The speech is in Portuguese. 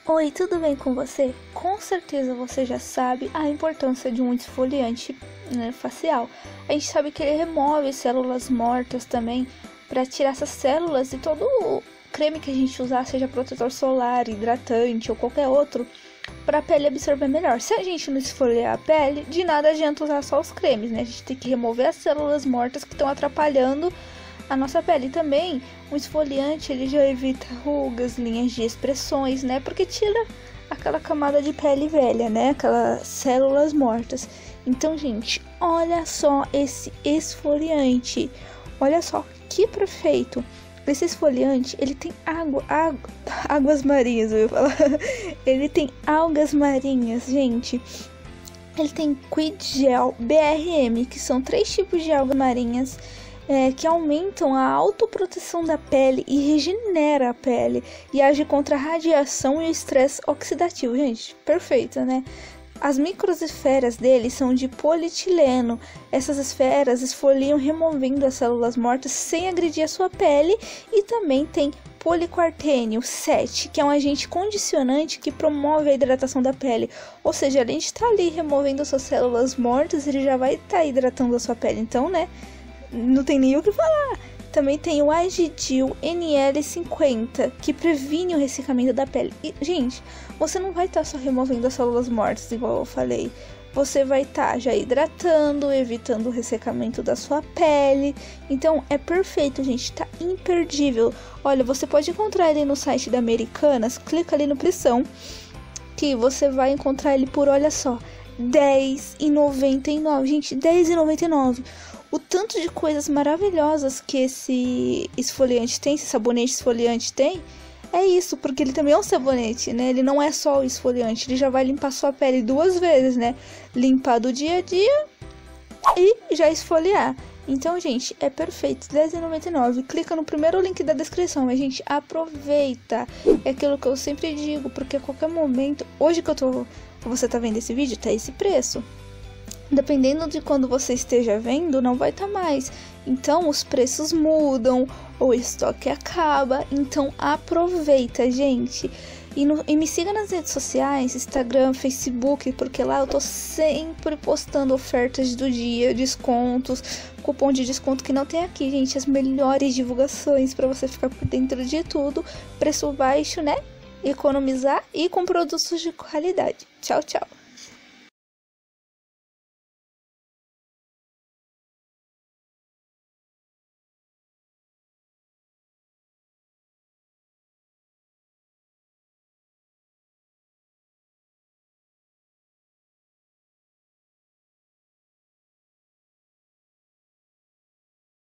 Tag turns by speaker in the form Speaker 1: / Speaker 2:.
Speaker 1: Oi, tudo bem com você? Com certeza você já sabe a importância de um esfoliante, facial. A gente sabe que ele remove células mortas também para tirar essas células e todo o creme que a gente usar, seja protetor solar, hidratante ou qualquer outro, para a pele absorver melhor. Se a gente não esfoliar a pele, de nada adianta usar só os cremes, né? A gente tem que remover as células mortas que estão atrapalhando a nossa pele. Também o esfoliante ele já evita rugas, linhas de expressões, né? Porque tira aquela camada de pele velha, né? Aquelas células mortas. Então, gente, olha só esse esfoliante. Olha só que perfeito. Esse esfoliante, ele tem águas marinhas, eu ia falar. Ele tem algas marinhas, gente. Ele tem Quid Gel BRM, que são 3 tipos de algas marinhas que aumentam a autoproteção da pele e regenera a pele e age contra a radiação e o estresse oxidativo. Gente, perfeito, né? As microesferas dele são de polietileno. Essas esferas esfoliam removendo as células mortas sem agredir a sua pele. E também tem poliquartênio 7, que é um agente condicionante que promove a hidratação da pele. Ou seja, além de estar ali removendo suas células mortas, ele já vai estar hidratando a sua pele. Então, né, não tem nem o que falar. Também tem o Agidil NL50, que previne o ressecamento da pele. E, gente, você não vai estar só removendo as células mortas, igual eu falei. Você vai estar já hidratando, evitando o ressecamento da sua pele. Então, é perfeito, gente. Tá imperdível. Olha, você pode encontrar ele no site da Americanas. Clica ali no Pressão, que você vai encontrar ele por, olha só, R$10,99. Gente, R$10,99. O tanto de coisas maravilhosas que esse esfoliante tem, esse sabonete esfoliante tem, é isso, porque ele também é um sabonete, né? Ele não é só o esfoliante, ele já vai limpar sua pele 2 vezes, né? Limpar do dia a dia e já esfoliar. Então, gente, é perfeito, R$10,99. Clica no primeiro link da descrição, mas, gente, aproveita. É aquilo que eu sempre digo, porque a qualquer momento, hoje que você tá vendo esse vídeo, tá esse preço. Dependendo de quando você esteja vendo, não vai estar mais. Então, os preços mudam, o estoque acaba. Então, aproveita, gente. E me siga nas redes sociais, Instagram, Facebook, porque lá eu tô sempre postando ofertas do dia, descontos, cupom de desconto que não tem aqui, gente. As melhores divulgações para você ficar por dentro de tudo. Preço baixo, né? Economizar e com produtos de qualidade. Tchau, tchau.